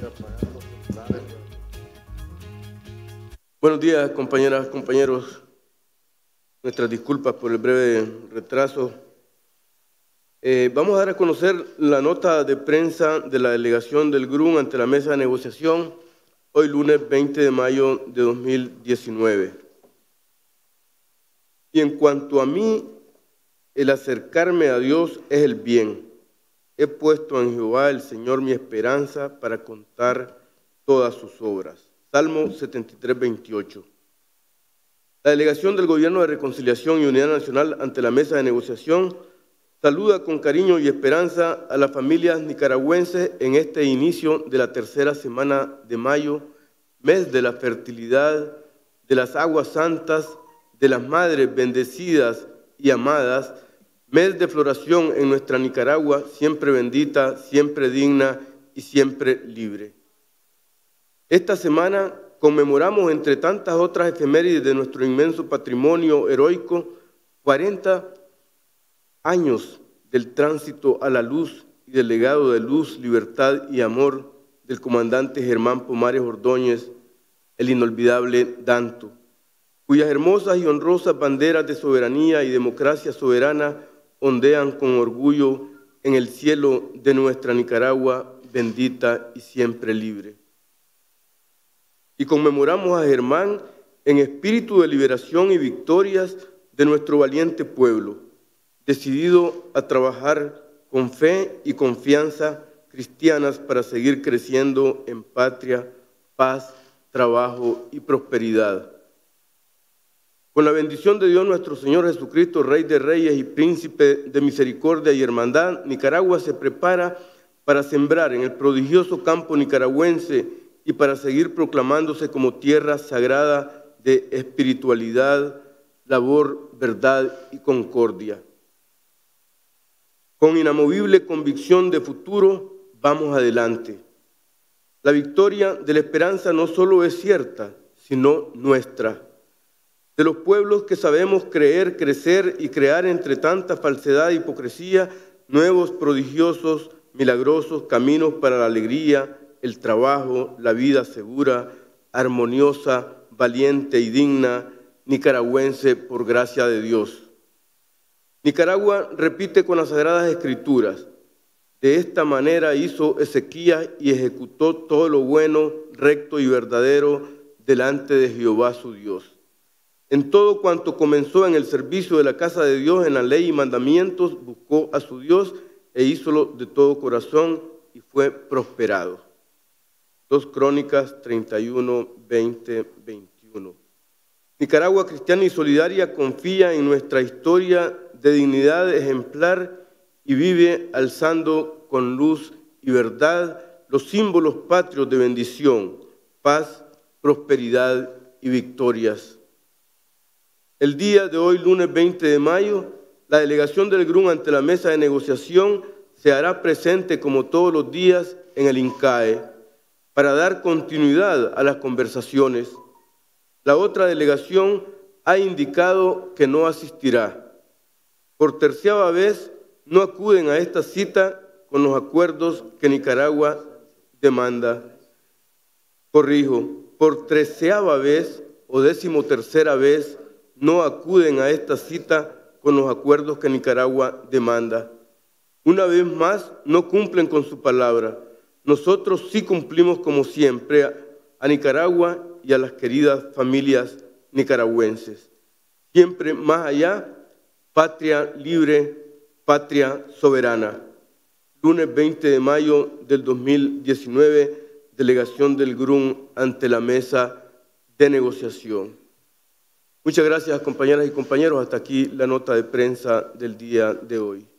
Buenos días, compañeras, compañeros. Nuestras disculpas por el breve retraso. Vamos a dar a conocer la nota de prensa de la delegación del GRUN ante la mesa de negociación hoy lunes 20 de mayo de 2019. Y en cuanto a mí, el acercarme a Dios es el bien. He puesto en Jehová el Señor mi esperanza para contar todas sus obras. Salmo 73, 28. La delegación del Gobierno de Reconciliación y Unidad Nacional ante la mesa de negociación saluda con cariño y esperanza a las familias nicaragüenses en este inicio de la tercera semana de mayo, mes de la fertilidad, de las aguas santas, de las madres bendecidas y amadas, mes de floración en nuestra Nicaragua, siempre bendita, siempre digna y siempre libre. Esta semana conmemoramos, entre tantas otras efemérides de nuestro inmenso patrimonio heroico, 40 años del tránsito a la luz y del legado de luz, libertad y amor del comandante Germán Pomares Ordóñez, el inolvidable Danto, cuyas hermosas y honrosas banderas de soberanía y democracia soberana ondean con orgullo en el cielo de nuestra Nicaragua, bendita y siempre libre. Y conmemoramos a Germán en espíritu de liberación y victorias de nuestro valiente pueblo, decidido a trabajar con fe y confianza cristianas para seguir creciendo en patria, paz, trabajo y prosperidad. Con la bendición de Dios nuestro Señor Jesucristo, Rey de Reyes y Príncipe de Misericordia y Hermandad, Nicaragua se prepara para sembrar en el prodigioso campo nicaragüense y para seguir proclamándose como tierra sagrada de espiritualidad, labor, verdad y concordia. Con inamovible convicción de futuro, vamos adelante. La victoria de la esperanza no solo es cierta, sino nuestra. De los pueblos que sabemos creer, crecer y crear entre tanta falsedad e hipocresía, nuevos, prodigiosos, milagrosos caminos para la alegría, el trabajo, la vida segura, armoniosa, valiente y digna, nicaragüense por gracia de Dios. Nicaragua repite con las Sagradas Escrituras: de esta manera hizo Ezequías y ejecutó todo lo bueno, recto y verdadero delante de Jehová su Dios. En todo cuanto comenzó en el servicio de la casa de Dios, en la ley y mandamientos, buscó a su Dios e hízolo de todo corazón y fue prosperado. 2 Crónicas 31, 20, 21. Nicaragua cristiana y solidaria confía en nuestra historia de dignidad ejemplar y vive alzando con luz y verdad los símbolos patrios de bendición, paz, prosperidad y victorias. El día de hoy, lunes 20 de mayo, la delegación del GRUN ante la mesa de negociación se hará presente como todos los días en el INCAE para dar continuidad a las conversaciones. La otra delegación ha indicado que no asistirá. Por terciava vez no acuden a esta cita con los acuerdos que Nicaragua demanda. Corrijo, por 13ª vez o 13ª vez no acuden a esta cita con los acuerdos que Nicaragua demanda. Una vez más, no cumplen con su palabra. Nosotros sí cumplimos como siempre a Nicaragua y a las queridas familias nicaragüenses. Siempre más allá, patria libre, patria soberana. Lunes 20 de mayo del 2019, delegación del GRUN ante la mesa de negociación. Muchas gracias, compañeras y compañeros. Hasta aquí la nota de prensa del día de hoy.